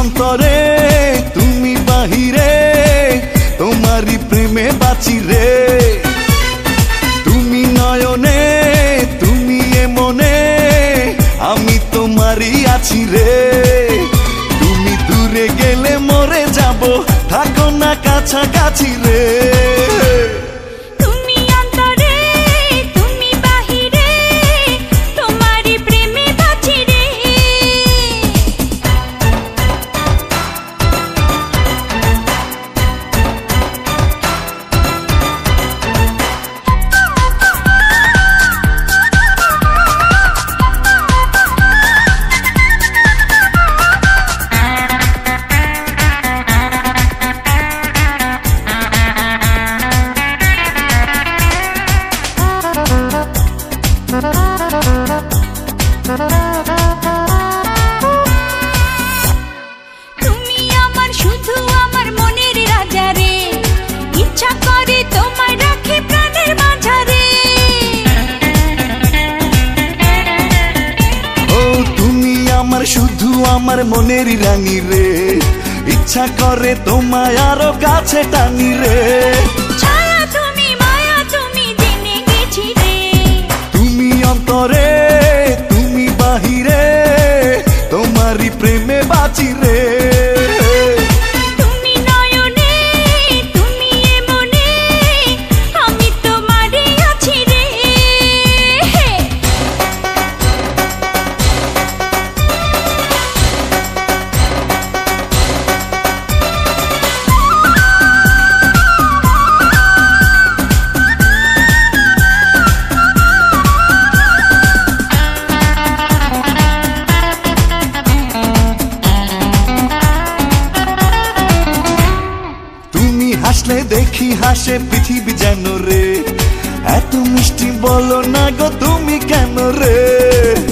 অন্তরে তুমি বাহিরে তোমারই প্রেমে বাঁচি রে তুমি নয়নে তুমি এ মনে আমি তোমারই আছি রে তুমি দূরে গেলে মরে যাব থাকো না কাছাকাছি রে তুমি আমার শুধু আমার মনের রাজা রে ইচ্ছা করে তোমায় রাখি প্রাণের মাঝারে ও তুমি আমার শুধু আমার মনের রানী রে ইচ্ছা করে তোমায় আরো কাছে টানি রে ছায়া তুমি মায়া তুমি জেনে গেছি রে তুমি অন্তরে তুমি বাহিরে তোমারই প্রেমে বাঁচি রে তুমি নয়নে তুমি এ মনে আমি তোমারই আছি রে হাসলে দেখি হাসে পৃথিবী যেন রে এত মিষ্টি বলো না গো তুমি কেন রে